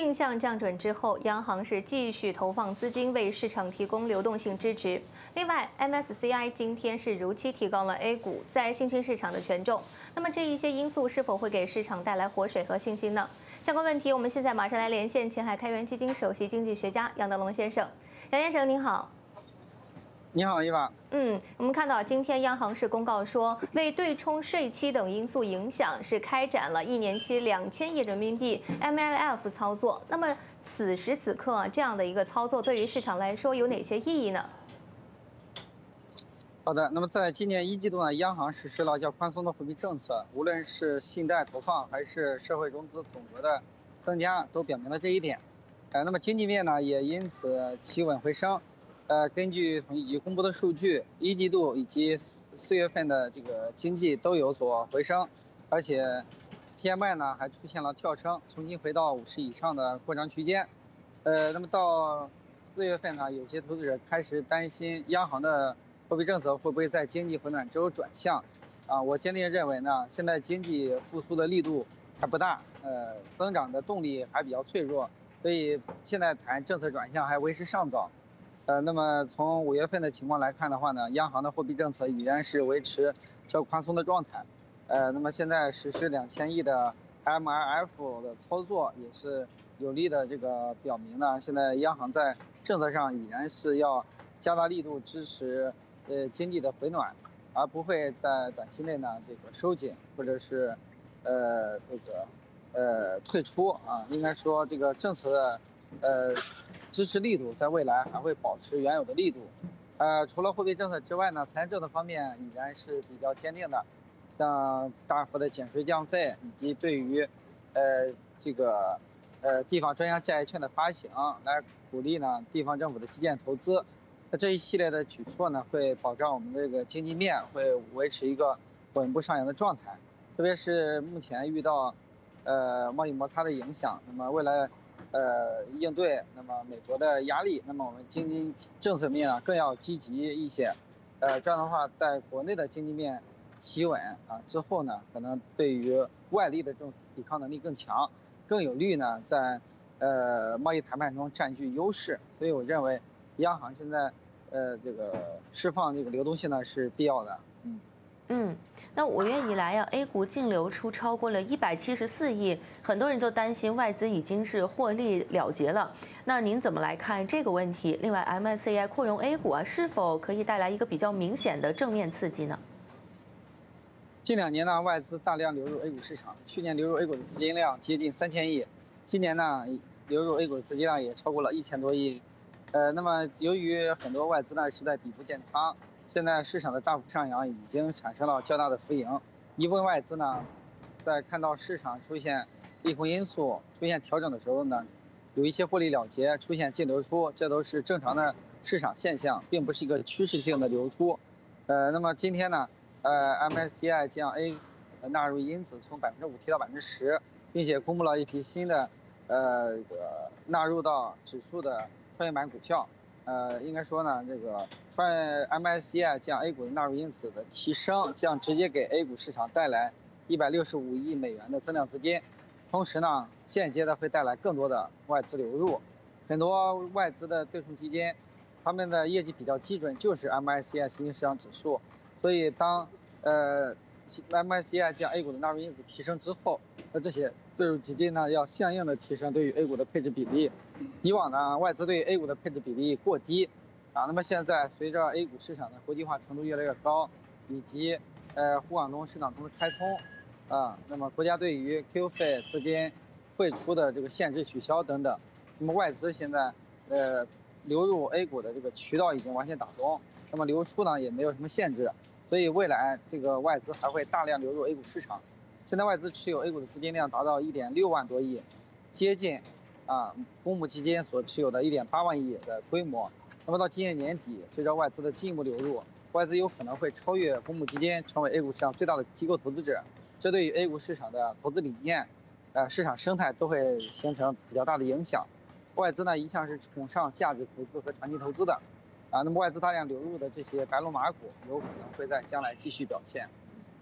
定向降准之后，央行是继续投放资金为市场提供流动性支持。另外，MSCI 今天是如期提高了 A 股在新兴市场的权重。那么这一些因素是否会给市场带来活水和信心呢？相关问题，我们现在马上来连线前海开源基金首席经济学家杨德龙先生。杨先生您好。 你好，伊娃。 我们看到今天央行是公告说，为对冲税期等因素影响，是开展了1年期2000亿人民币 MLF 操作。那么此时此刻啊，这样的一个操作对于市场来说有哪些意义呢？ 好的，那么在今年1季度呢，央行实施了较宽松的货币政策，无论是信贷投放还是社会融资总额的增加，都表明了这一点。那么经济面呢，也因此企稳回升。 根据统计局公布的数据，1季度以及4月份的这个经济都有所回升，而且 PMI 呢还出现了跳升，重新回到50以上的扩张区间。那么到4月份呢，有些投资者开始担心央行的货币政策会不会在经济回暖之后转向。我坚定认为呢，现在经济复苏的力度还不大，增长的动力还比较脆弱，所以现在谈政策转向还为时尚早。 那么从5月份的情况来看的话呢，央行的货币政策依然是维持较宽松的状态。那么现在实施2000亿的 MLF 的操作，也是有力的这个表明呢，现在央行在政策上依然是要加大力度支持经济的回暖，而不会在短期内呢这个收紧或者是退出啊。应该说这个政策的支持力度在未来还会保持原有的力度。除了货币政策之外呢，财政的方面依然是比较坚定的，像大幅的减税降费，以及对于地方专项债券的发行，来鼓励呢地方政府的基建投资。那这一系列的举措呢，会保障我们的这个经济面会维持一个稳步上扬的状态。特别是目前遇到贸易摩擦的影响，那么未来。应对那么美国的压力，那么我们经济政策面啊更要积极一些。这样的话，在国内的经济面企稳之后呢，可能对于外力的这种抵抗能力更强，更有利呢在贸易谈判中占据优势。所以我认为，央行现在这个释放这个流动性呢是必要的。 那5月以来，A 股净流出超过了174亿，很多人就担心外资已经是获利了结了。那您怎么来看这个问题？另外，MSCI 扩容 A 股是否可以带来一个比较明显的正面刺激呢？ 近2年呢，外资大量流入 A 股市场，去年流入 A 股的资金量接近3000亿，今年呢流入 A 股的资金量也超过了1000多亿。那么由于很多外资呢是在底部建仓。 现在市场的大幅上扬已经产生了较大的浮盈，一部分外资呢，在看到市场出现利空因素出现调整的时候呢，有一些获利了结，出现净流出，这都是正常的市场现象，并不是一个趋势性的流出。那么今天呢，MSCI 将 A 纳入因子从5%提到10%，并且公布了一批新的纳入到指数的创业板股票。应该说呢，这个MSCI 将 A 股的纳入因子的提升，将直接给 A 股市场带来165亿美元的增量资金，同时呢，间接的会带来更多的外资流入。很多外资的对冲基金，他们的业绩比较基准就是 MSCI 新兴市场指数，所以当MSCI 将 A 股的纳入因子提升之后，那这些对冲基金呢要相应的提升对于 A 股的配置比例。以往呢，外资对 A 股的配置比例过低，那么现在随着 A 股市场的国际化程度越来越高，以及沪港通、深港通的开通，那么国家对于 QF 费资金汇出的这个限制取消等等，那么外资现在流入 A 股的这个渠道已经完全打通，那么流出呢也没有什么限制，所以未来这个外资还会大量流入 A 股市场。现在外资持有 A 股的资金量达到1.6万多亿，接近公募基金所持有的1.8万亿的规模。那么到今年年底，随着外资的进一步流入，外资有可能会超越公募基金，成为 A 股市场最大的机构投资者。这对于 A 股市场的投资理念、市场生态都会形成比较大的影响。外资呢一向是崇尚价值投资和长期投资的，那么外资大量流入的这些白龙马股，有可能会在将来继续表现。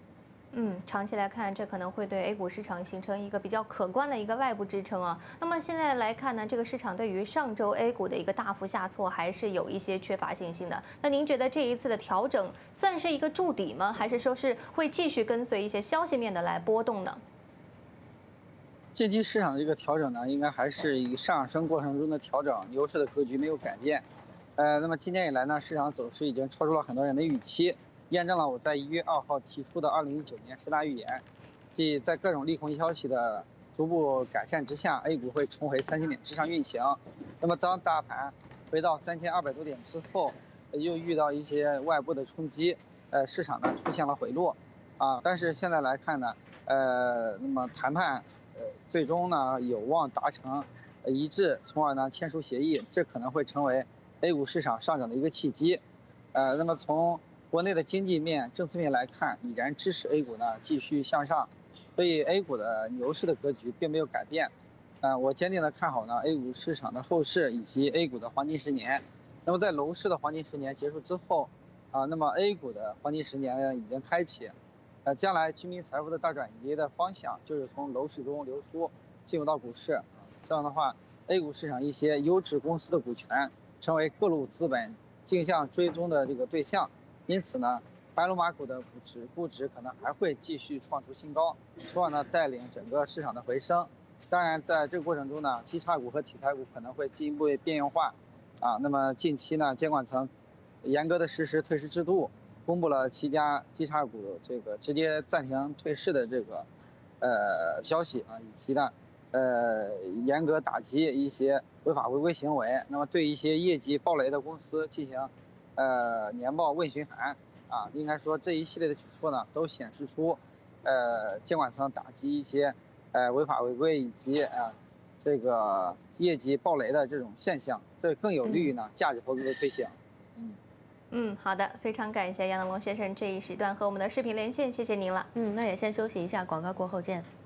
长期来看，这可能会对 A 股市场形成一个比较可观的一个外部支撑啊。那么现在来看呢，这个市场对于上周 A 股的一个大幅下挫还是有一些缺乏信心的。那您觉得这一次的调整算是一个筑底吗？还是说是会继续跟随一些消息面的来波动呢？ 近期市场的这个调整呢，应该还是以上升过程中的调整，牛市的格局没有改变。那么今年以来呢，市场走势已经超出了很多人的预期，验证了我在1月2号提出的2019年10大预言，即在各种利空消息的逐步改善之下 ，A 股会重回3000点之上运行。那么当大盘回到3200多点之后，又遇到一些外部的冲击，市场呢出现了回落，但是现在来看呢，那么谈判，最终呢有望达成一致，从而呢签署协议，这可能会成为 A 股市场上涨的一个契机。那么从国内的经济面、政策面来看，已然支持 A 股呢继续向上，所以 A 股的牛市的格局并没有改变。我坚定的看好呢 A 股市场的后市以及 A 股的黄金10年。那么在楼市的黄金10年结束之后，那么 A 股的黄金10年呢已经开启。将来居民财富的大转移的方向就是从楼市中流出，进入到股市。这样的话 ，A 股市场一些优质公司的股权成为各路资本竞相追踪的这个对象。因此呢，白龙马股的估值可能还会继续创出新高，从而呢带领整个市场的回升。当然，在这个过程中呢，基差股和题材股可能会进一步边缘化。那么近期呢，监管层严格的实施退市制度。公布了7家基差股这个直接暂停退市的这个消息以及呢严格打击一些违法违规行为。那么对一些业绩暴雷的公司进行年报问询函应该说这一系列的举措呢都显示出监管层打击一些违法违规以及这个业绩暴雷的这种现象，这更有利于呢价值投资的推行。 好的，非常感谢杨德龙先生这一时段和我们的视频连线，谢谢您了。 那也先休息一下，广告过后见。